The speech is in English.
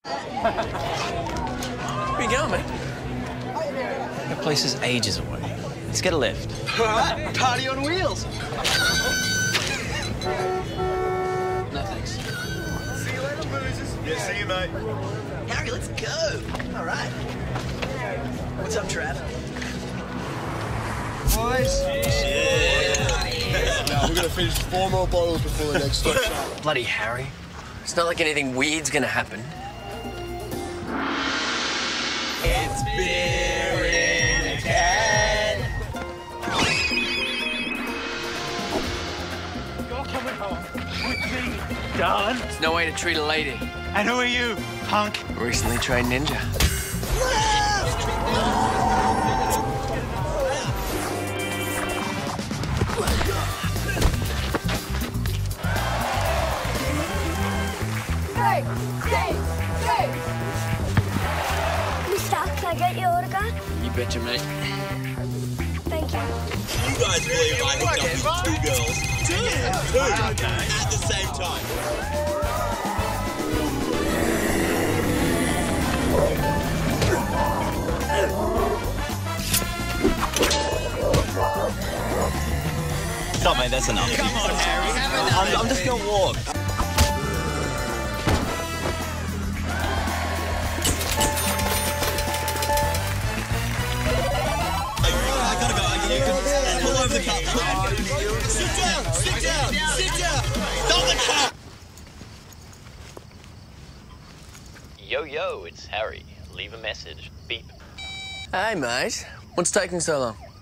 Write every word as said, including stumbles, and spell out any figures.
Where you going, mate? The place is ages away. Let's get a lift. All right, party on wheels. No, thanks. See you later, boozers. Yeah, see you, mate. Harry, let's go. All right. What's up, Trav? Boys. Yeah. Now, we're going to finish four more bottles before the next stop. Bloody Harry. It's not like anything weird's going to happen. It's beer in a can. You're coming home with me, darling. There's no way to treat a lady. And who are you, punk? Recently trained ninja. Go! Go! Go! Mister, can I get your autograph? You betcha, mate. Thank you. You guys believe I can jump with two girls? Two? Two. At the same time. Stop, mate, that's enough. Come on, Harry. Have I'm, I'm just gonna walk. I gotta go. I you can pull over the cup. Sit down. Sit down. Sit down. Stop the car. Yo, yo, it's Harry. Leave a message. Beep. Hey, mate. What's taking so long?